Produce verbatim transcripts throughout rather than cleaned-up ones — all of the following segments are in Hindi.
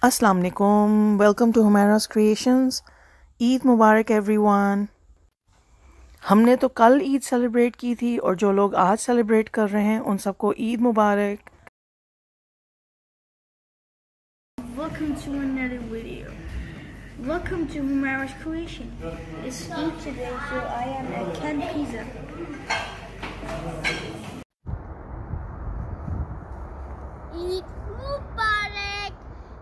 अस्सलाम वालेकुम, welcome to Humaira's creations. Eid मुबारक एवरीवन। हमने तो कल ईद सेलिब्रेट की थी और जो लोग आज सेलिब्रेट कर रहे हैं उन सबको ईद मुबारक। Welcome to another video. Welcome to Humaira's Creation. It's Eid today, so I am at Ken Pizza. Eid Mubarak.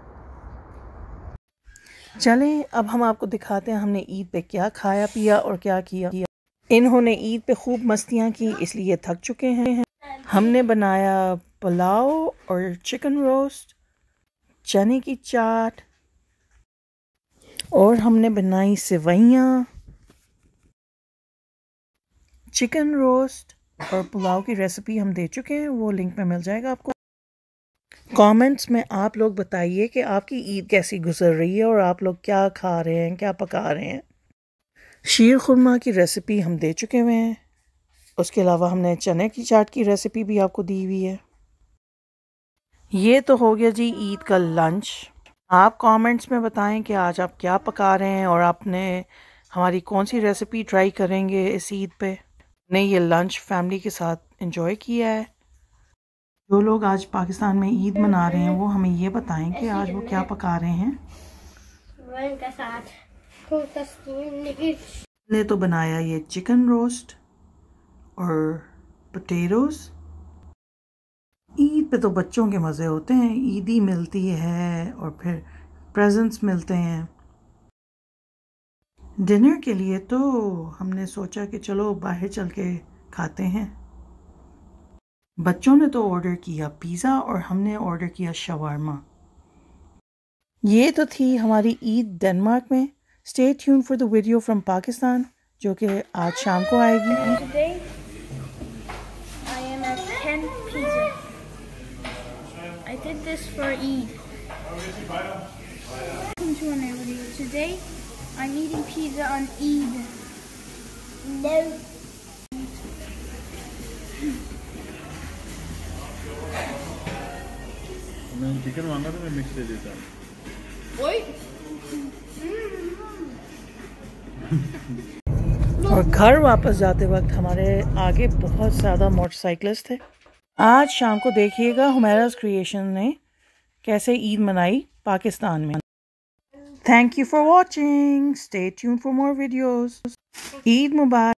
चलें अब हम आपको दिखाते हैं हमने ईद पे क्या खाया पिया और क्या किया। इन्होंने ईद पे खूब मस्तियाँ की इसलिए थक चुके हैं। हमने बनाया पुलाव और चिकन रोस्ट, चने की चाट और हमने बनाई सेवइयाँ, चिकन रोस्ट और पुलाव की रेसिपी हम दे चुके हैं, वो लिंक में मिल जाएगा आपको। कमेंट्स में आप लोग बताइए कि आपकी ईद कैसी गुजर रही है और आप लोग क्या खा रहे हैं, क्या पका रहे हैं। शीर खुरमा की रेसिपी हम दे चुके हुए हैं। उसके अलावा हमने चने की चाट की रेसिपी भी आपको दी हुई है। ये तो हो गया जी ईद का लंच। आप कमेंट्स में बताएं कि आज आप क्या पका रहे हैं और आपने हमारी कौन सी रेसिपी ट्राई करेंगे इस ईद पे। ने ये लंच फैमिली के साथ एंजॉय किया है। जो लोग आज पाकिस्तान में ईद मना रहे हैं वो हमें ये बताएं कि आज वो क्या पका रहे हैं। ने तो बनाया ये चिकन रोस्ट और पोटैटोज। ईद पे तो बच्चों के मज़े होते हैं, ईदी मिलती है और फिर प्रेजेंट्स मिलते हैं। डिनर के लिए तो हमने सोचा कि चलो बाहर चल के खाते हैं। बच्चों ने तो ऑर्डर किया पिज़्ज़ा और हमने ऑर्डर किया शवारमा। ये तो थी हमारी ईद डेनमार्क में। Stay tune for the video from Pakistan जो कि आज शाम को आएगी। Today, I am at Ken Pizza. I did this for Eid. Welcome to another video. Today, I'm eating pizza on Eid. No. मैं चिकन मांगा तो मैं मिक्स दे देता। और घर वापस जाते वक्त हमारे आगे बहुत ज़्यादा मोटरसाइकिलिस्ट थे। आज शाम को देखिएगा हुमैरास क्रिएशन ने कैसे ईद मनाई पाकिस्तान में। Thank you for watching. Stay tune for more videos. Eid Mubarak.